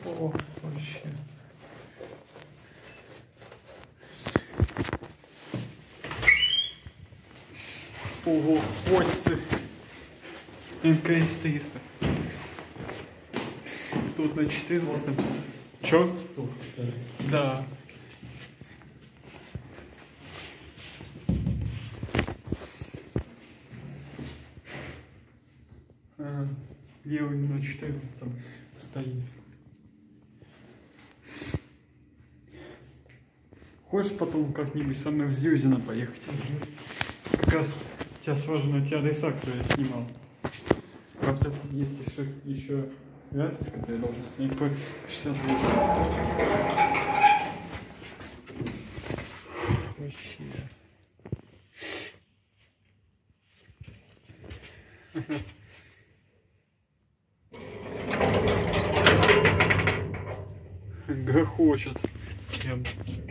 О, вообще. Ого, почты. МКС 300. Тут на 14. Чё? Да. Ага. Левый на 14 стоит. Хочешь потом как-нибудь со мной в Зюзино поехать? Как раз тебя сложно на те адреса, которые я снимал. Правда, есть еще адрес, который я должен снять по 68. Вообще. Грохочет. Прям.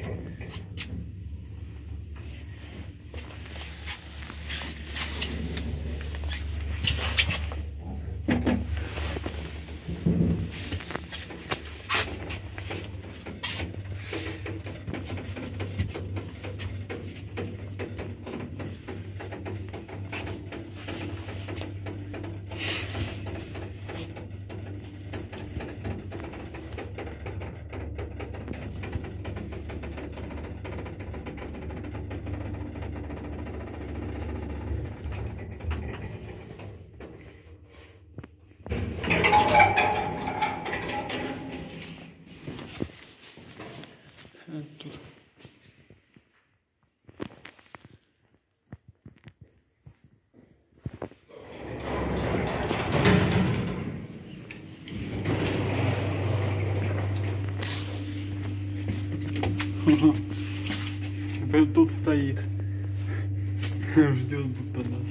Тут. Прям тут стоит. Ждет будто нас.